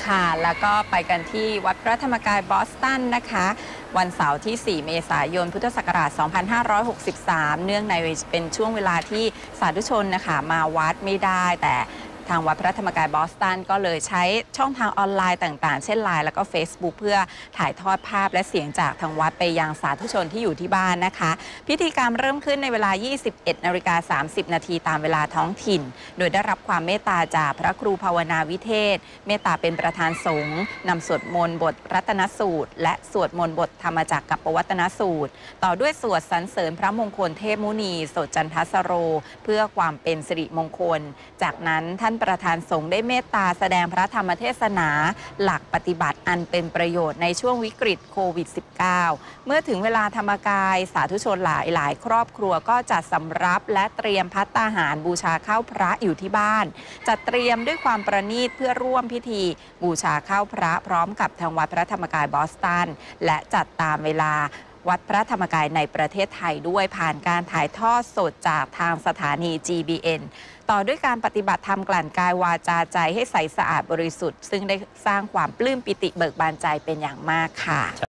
ค่ะแล้วก็ไปกันที่วัดพระธรรมกายบอสตันนะคะวันเสาร์ที่ 4 เมษายน พุทธศักราช 2563 เนื่องในเป็นช่วงเวลาที่สาธุชนนะคะมาวัดไม่ได้แต่ทางวัดพระธรรมกายบอสตันก็เลยใช้ช่องทางออนไลน์ต่างๆเช่น LINE แล้วก็ Facebook เพื่อถ่ายทอดภาพและเสียงจากทางวัดไปยังสาธุชนที่อยู่ที่บ้านนะคะพิธีกรรมเริ่มขึ้นในเวลา 21:30 นาทีตามเวลาท้องถิ่นโดยได้รับความเมตตาจากพระครูภาวนาวิเทศเมตตาเป็นประธานสงฆ์นำสวดมนต์บทรัตนสูตรและสวดมนต์บทธรรมจักรกับปวัตนสูตรต่อด้วยสวดสรรเสริญพระมงคลเทพมุนีโสดจันทสโรเพื่อความเป็นสิริมงคลจากนั้นท่านประธานสงฆ์ได้เมตตาแสดงพระธรรมเทศนาหลักปฏิบัติอันเป็นประโยชน์ในช่วงวิกฤตโควิด -19 เมื่อถึงเวลาธรรมกายสาธุชนหลายครอบครัวก็จัดสำรับและเตรียมภัตตาหารบูชาข้าวพระอยู่ที่บ้านจัดเตรียมด้วยความประณีตเพื่อร่วมพิธีบูชาข้าวพระพร้อมกับทางวัดพระธรรมกายบอสตันและจัดตามเวลาวัดพระธรรมกายในประเทศไทยด้วยผ่านการถ่ายทอดสดจากทางสถานี GBN ต่อด้วยการปฏิบัติธรรมกลั่นกายวาจาใจให้ใสสะอาดบริสุทธิ์ซึ่งได้สร้างความปลื้มปิติเบิกบานใจเป็นอย่างมากค่ะ